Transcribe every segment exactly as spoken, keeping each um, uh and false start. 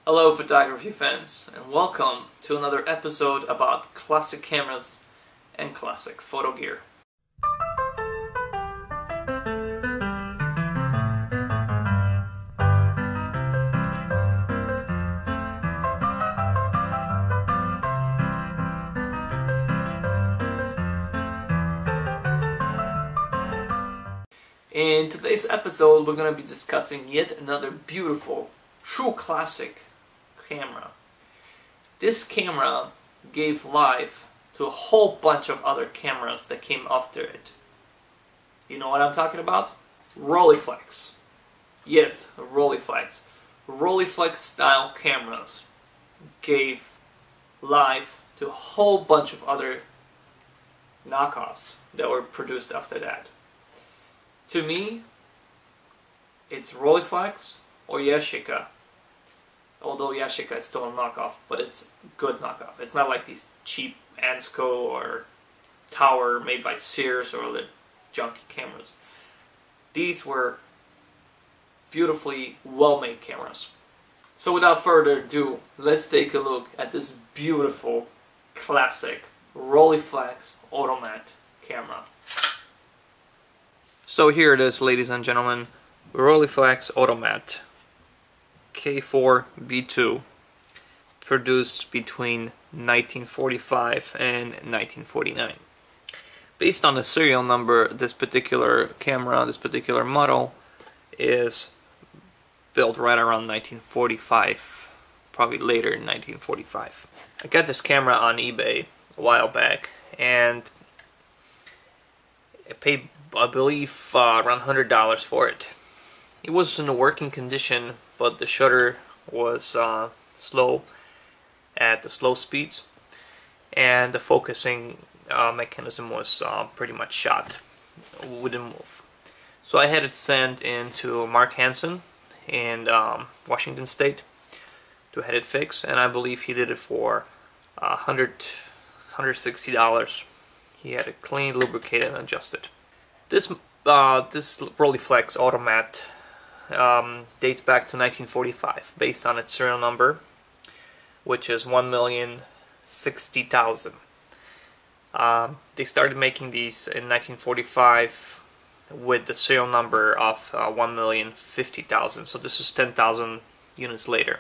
Hello photography fans, and welcome to another episode about classic cameras and classic photo gear. In today's episode, we're going to be discussing yet another beautiful, true classic camera. This camera gave life to a whole bunch of other cameras that came after it. You know what I'm talking about? Rolleiflex. Yes, Rolleiflex. Rolleiflex style cameras gave life to a whole bunch of other knockoffs that were produced after that. To me, it's Rolleiflex or Yashica. Although Yashica is still a knockoff, but it's a good knockoff. It's not like these cheap Ansco or Tower made by Sears or other junky cameras. These were beautifully well-made cameras. So without further ado, let's take a look at this beautiful, classic Rolleiflex Automat camera. So here it is, ladies and gentlemen, Rolleiflex Automat K four B two, produced between nineteen forty-five and nineteen forty-nine. Based on the serial number, this particular camera, this particular model, is built right around nineteen forty-five, probably later in nineteen forty-five. I got this camera on eBay a while back, and I paid, I believe, uh, around one hundred dollars for it. It was in a working condition, but the shutter was uh, slow at the slow speeds, and the focusing uh, mechanism was uh, pretty much shot, wouldn't move. So I had it sent into Mark Hansen in um, Washington State to have it fixed, and I believe he did it for uh, one hundred, one hundred sixty dollars. He had it cleaned, lubricated, and adjusted. This uh, this Rolleiflex Automat um, dates back to nineteen forty-five, based on its serial number, which is one million sixty thousand. Um, they started making these in nineteen forty-five with the serial number of uh, one million fifty thousand, so this is ten thousand units later.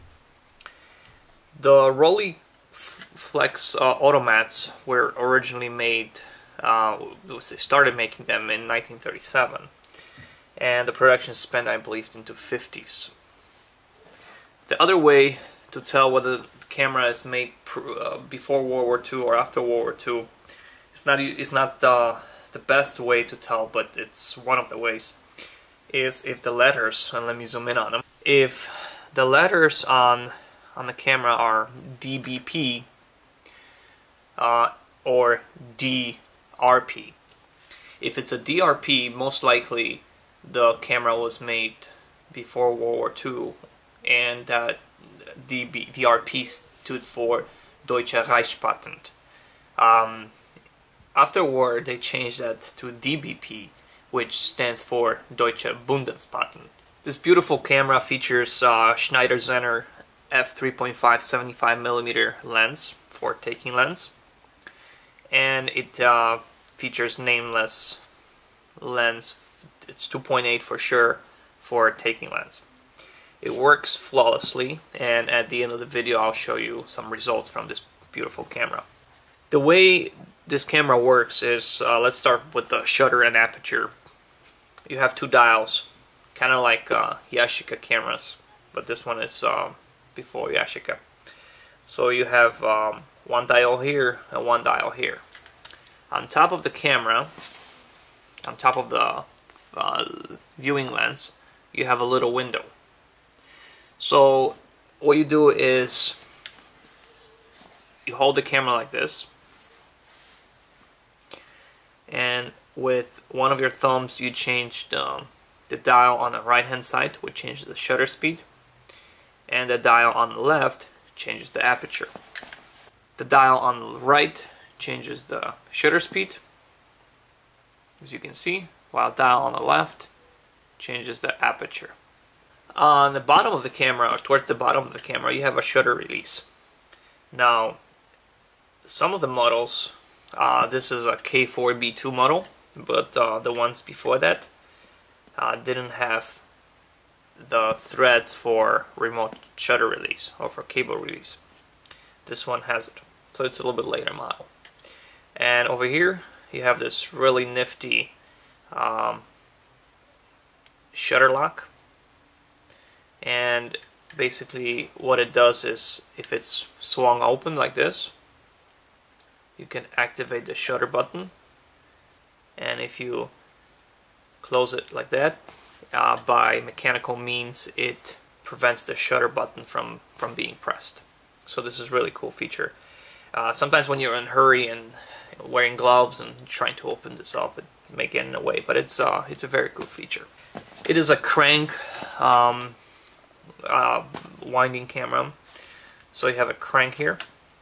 The Rolleiflex uh, Automats were originally made, uh, they started making them in nineteen thirty-seven, and the production spanned, I believe, into fifties. The other way to tell whether the camera is made pr uh, before World War Two or after World War Two, it's not it's not uh, the best way to tell, but it's one of the ways, is if the letters, and let me zoom in on them, if the letters on on the camera are D B P uh, or D R P. If it's a D R P, most likely the camera was made before World War Two, and uh, D R P stood for Deutsche Reichspatent. Um, after war, they changed that to D B P, which stands for Deutsche Bundespatent. This beautiful camera features uh, Schneider Zenner f three point five seventy-five millimeter lens for taking lens, and it uh, features nameless lens. It's two point eight for sure for taking lens. It works flawlessly, and at the end of the video I'll show you some results from this beautiful camera. The way this camera works is, uh, let's start with the shutter and aperture. You have two dials, kind of like uh, Yashica cameras, but this one is uh, before Yashica. So you have um, one dial here and one dial here. On top of the camera, on top of the uh, viewing lens, you have a little window. So what you do is you hold the camera like this, and with one of your thumbs you change the, the dial on the right hand side, which changes the shutter speed, and the dial on the left changes the aperture. The dial on the right changes the shutter speed, as you can see, while dial on the left changes the aperture. On the bottom of the camera, or towards the bottom of the camera, you have a shutter release. Now, some of the models, uh, this is a K four B two model, but uh, the ones before that uh, didn't have the threads for remote shutter release or for cable release. This one has it, so it's a little bit later model. And over here, you have this really nifty um, shutter lock. And basically what it does is, if it's swung open like this, you can activate the shutter button, and if you close it like that, uh, by mechanical means, it prevents the shutter button from from being pressed. So this is a really cool feature. Uh, sometimes when you're in a hurry and wearing gloves and trying to open this up, it may get in the way, but it's uh, it's a very cool feature. It is a crank um, Uh, winding camera. So you have a crank here,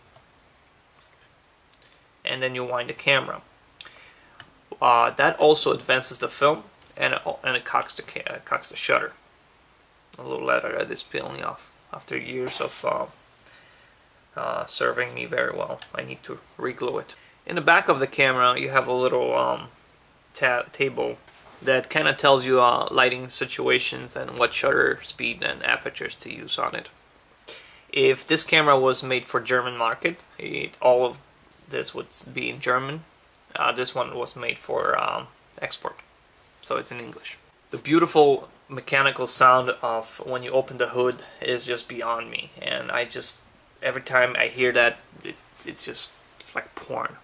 and then you wind the camera. Uh, that also advances the film, and it, and it cocks the uh, cocks the shutter. A little letter that is peeling off after years of uh, uh, serving me very well. I need to reglue it. In the back of the camera, you have a little um, ta table that kind of tells you uh, lighting situations and what shutter speed and apertures to use on it. If this camera was made for German market, it, all of this would be in German. Uh, this one was made for um, export, so it's in English. The beautiful mechanical sound of when you open the hood is just beyond me, and I just, every time I hear that, it, it's just, it's like porn.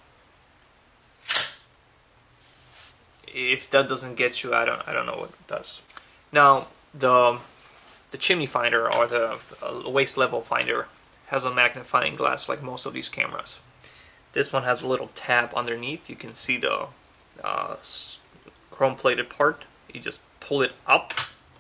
If that doesn't get you, I don't, I don't know what it does. Now, the the chimney finder, or the uh, waist level finder, has a magnifying glass like most of these cameras. This one has a little tab underneath. You can see the uh, chrome plated part. You just pull it up,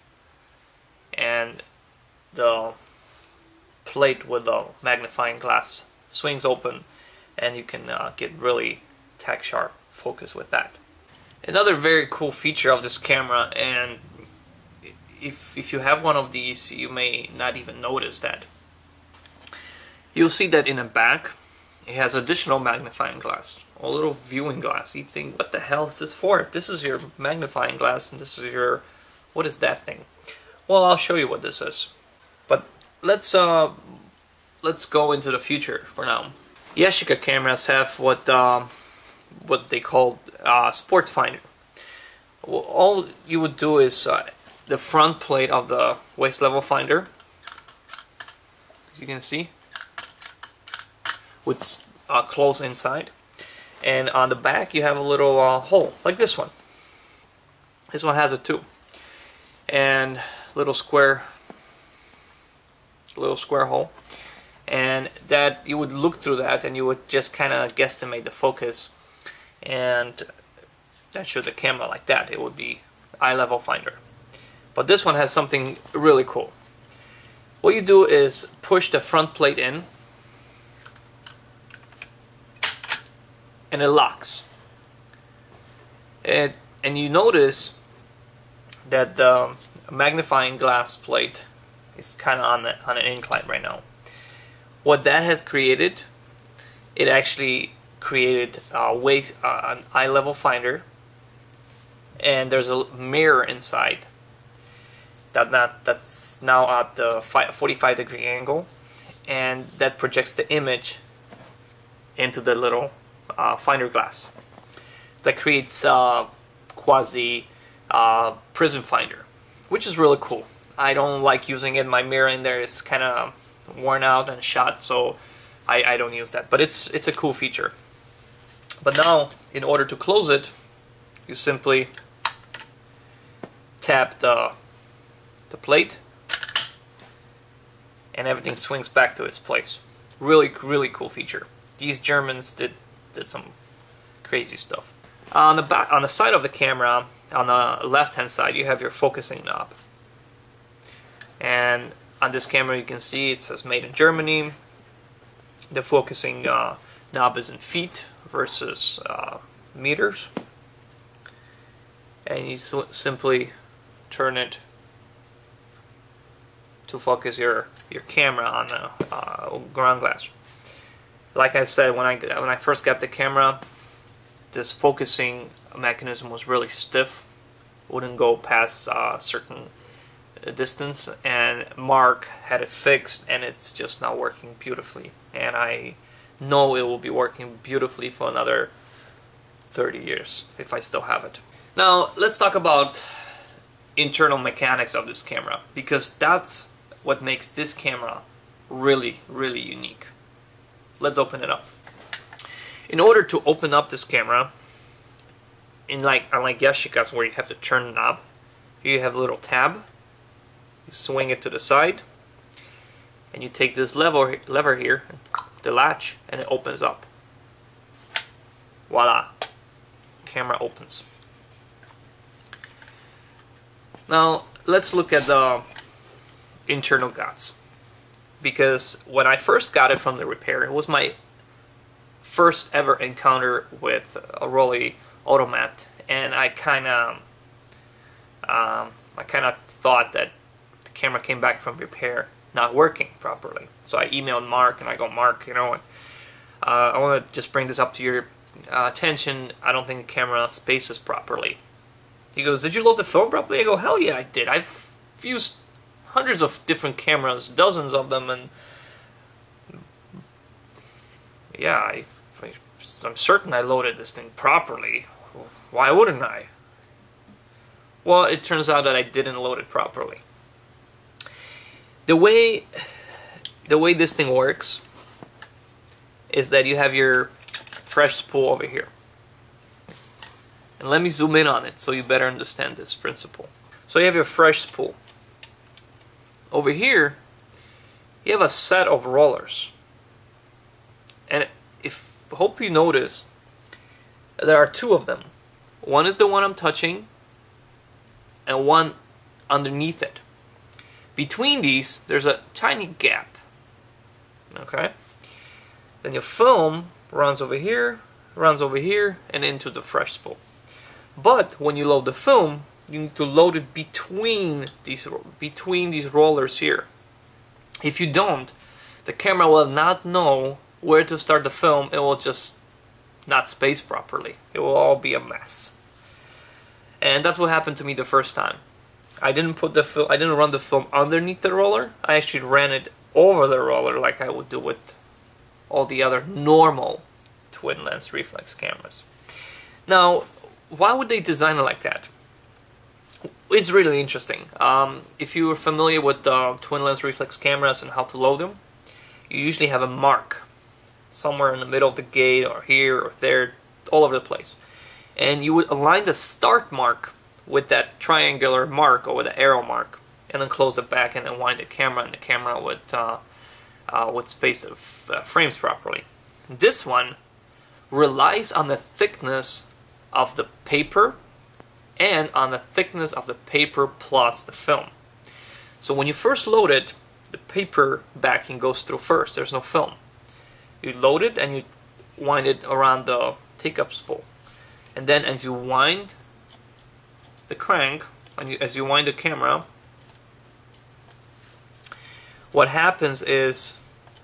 and the plate with the magnifying glass swings open, and you can uh, get really tack sharp focus with that. Another very cool feature of this camera, and if, if you have one of these, you may not even notice that. You'll see that in the back, it has additional magnifying glass, a little viewing glass. You think, what the hell is this for? If this is your magnifying glass and this is your, what is that thing? Well, I'll show you what this is. But let's uh, let's go into the future for now. Yashica cameras have what uh, what they call uh, sports finder. Well, all you would do is uh, the front plate of the waist level finder, as you can see, with uh, close inside, and on the back you have a little uh, hole like this one. This one has it too, and little square, little square hole, and that you would look through that and you would just kind of guesstimate the focus. And that should the camera like that, it would be eye level finder. But this one has something really cool. What you do is push the front plate in, and it locks. It, and you notice that the magnifying glass plate is kind of on, the, on an incline right now. What that has created, it actually created a waist, uh, an eye level finder, and there's a mirror inside that not, that's now at the forty-five degree angle, and that projects the image into the little uh, finder glass. That creates a quasi uh, prism finder, which is really cool. I don't like using it. My mirror in there is kind of worn out and shot, so I, I don't use that. But it's it's a cool feature. But now, in order to close it, you simply tap the the plate, and everything swings back to its place. Really, really cool feature. These Germans did did some crazy stuff. On the back, on the side of the camera, on the left-hand side, you have your focusing knob. And on this camera, you can see it says "Made in Germany." The focusing uh, knob is in feet versus uh, meters, and you simply turn it to focus your your camera on the uh, ground glass. Like I said, when I when I first got the camera, this focusing mechanism was really stiff, wouldn't go past a certain distance, and Mark had it fixed, and it's just not working beautifully. And I know it will be working beautifully for another thirty years if I still have it. Now let's talk about internal mechanics of this camera, because that's what makes this camera really, really unique. Let's open it up. In order to open up this camera, in like unlike Yashica's where you have to turn the knob, here you have a little tab. You swing it to the side, and you take this lever lever here, the latch, and it opens up. Voila! Camera opens. Now let's look at the internal guts, because when I first got it from the repair, it was my first ever encounter with a Rolleiflex Automat, and I kind of um, I kind of thought that the camera came back from repair not working properly. So I emailed Mark and I go, Mark, you know, uh, I want to just bring this up to your uh, attention. I don't think the camera spaces properly. He goes, did you load the film properly? I go, hell yeah, I did. I've used hundreds of different cameras, dozens of them, and yeah, I, I'm certain I loaded this thing properly. Why wouldn't I? Well, it turns out that I didn't load it properly. The way, the way this thing works is that you have your fresh spool over here. And let me zoom in on it so you better understand this principle. So you have your fresh spool. Over here, you have a set of rollers. And if hope you notice, there are two of them. One is the one I'm touching, and one underneath it. Between these, there's a tiny gap. Okay? Then your film runs over here, runs over here, and into the fresh spool. But when you load the film, you need to load it between these between these rollers here. If you don't, the camera will not know where to start the film. It will just not space properly. It will all be a mess. And that's what happened to me the first time. I didn't put the film. I didn't run the film underneath the roller. I actually ran it over the roller like I would do with all the other normal twin lens reflex cameras. Now, why would they design it like that? It's really interesting. Um, if you are familiar with uh, twin lens reflex cameras and how to load them, you usually have a mark somewhere in the middle of the gate or here or there, all over the place. And you would align the start mark with that triangular mark or with the arrow mark, and then close it back and then wind the camera, and the camera would, uh, uh, would space the f uh, frames properly. This one relies on the thickness of the paper and on the thickness of the paper plus the film. So when you first load it, the paper backing goes through first. There's no film. You load it and you wind it around the take-up spool. And then as you wind the crank, and you, as you wind the camera, what happens is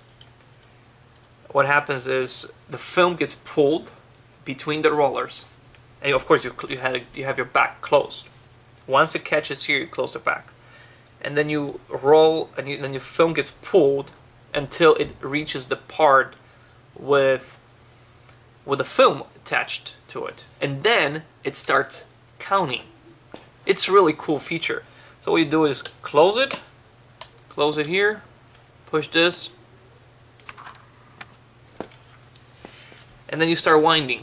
what happens is the film gets pulled between the rollers. And of course you, you, had, you have your back closed. Once it catches here, you close the back. And then you roll, and you, then your film gets pulled until it reaches the part with, with the film attached to it. And then it starts counting. It's a really cool feature. So what you do is close it, close it here, push this, and then you start winding.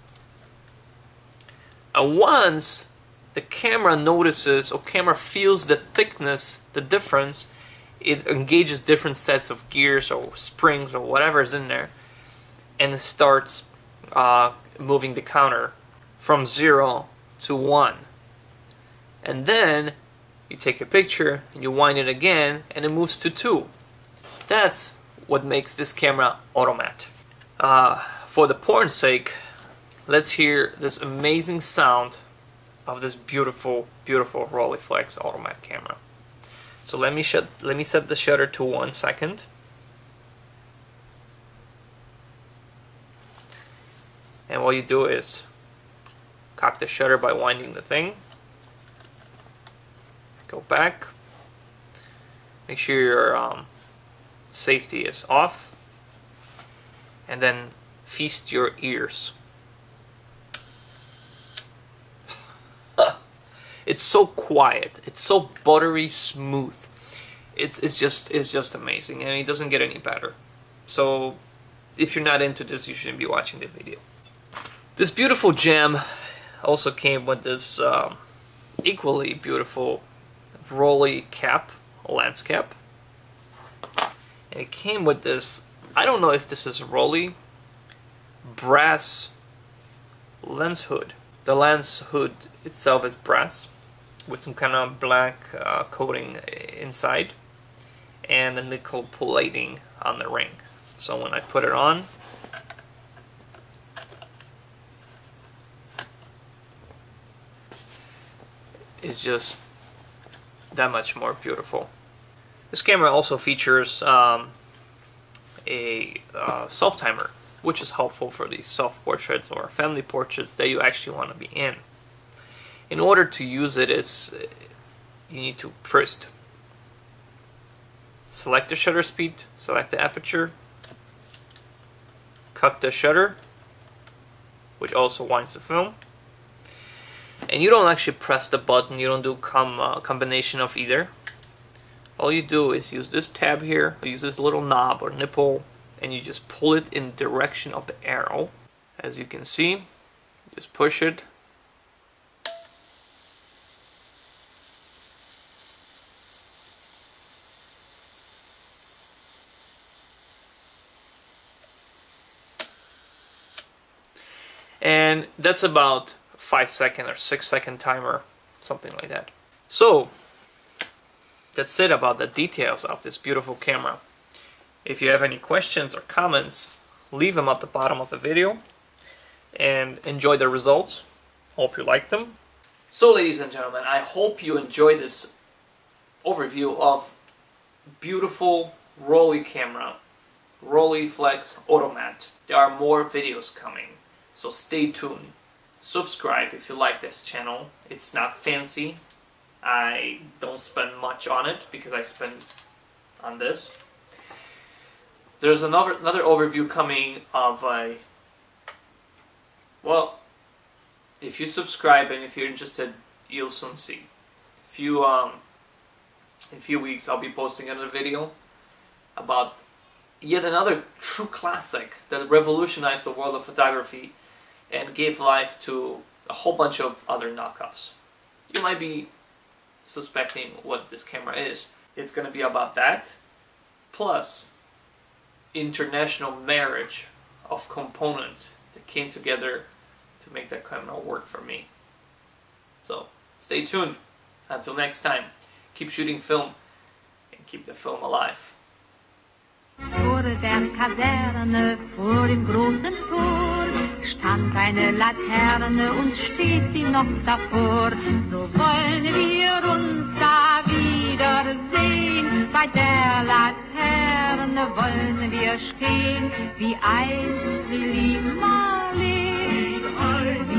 And once the camera notices, or camera feels the thickness, the difference, it engages different sets of gears or springs or whatever is in there, and it starts uh, moving the counter from zero to one. And then you take a picture and you wind it again, and it moves to two. That's what makes this camera automat. Uh, for the porn's sake, let's hear this amazing sound of this beautiful, beautiful Rolleiflex Automat camera. So let me shut. Let me set the shutter to one second. And what you do is cock the shutter by winding the thing. Go back. Make sure your um, safety is off. And then feast your ears. It's so quiet. It's so buttery smooth. It's it's just it's just amazing, and it doesn't get any better. So if you're not into this, you shouldn't be watching the video. This beautiful gem also came with this um, equally beautiful Rolleiflex cap, lens cap, and it came with this. I don't know if this is Rolleiflex brass lens hood. The lens hood itself is brass with some kind of black uh, coating inside and a nickel plating on the ring. So when I put it on, it's just that much more beautiful. This camera also features um, a uh, self-timer, which is helpful for these self-portraits or family portraits that you actually want to be in. In order to use it, it's, you need to first select the shutter speed, select the aperture, cut the shutter, which also winds the film. And you don't actually press the button, you don't do com uh, combination of either. All you do is use this tab here, use this little knob or nipple, and you just pull it in the direction of the arrow. As you can see, just push it. And that's about five second or six second timer, something like that. So that's it about the details of this beautiful camera. If you have any questions or comments, leave them at the bottom of the video, and enjoy the results. Hope you like them. So ladies and gentlemen, I hope you enjoyed this overview of beautiful Rolleiflex camera, Rolleiflex Automat. There are more videos coming, so stay tuned. Subscribe if you like this channel. It's not fancy. I don't spend much on it because I spend on this. There's another another overview coming of a, well, if you subscribe and if you're interested, you'll soon see. A few um in a few weeks I'll be posting another video about yet another true classic that revolutionized the world of photography and gave life to a whole bunch of other knockoffs. You might be suspecting what this camera is. It's going to be about that, plus international marriage of components that came together to make that camera work for me. So stay tuned. Until next time, keep shooting film and keep the film alive. Vor der Kaserne, vor dem großen Tor, stand eine Laterne und steht sie noch davor. So wollen wir uns da wiedersehen, bei der Laterne wollen wir stehen, wie einst wir lieben Marleen.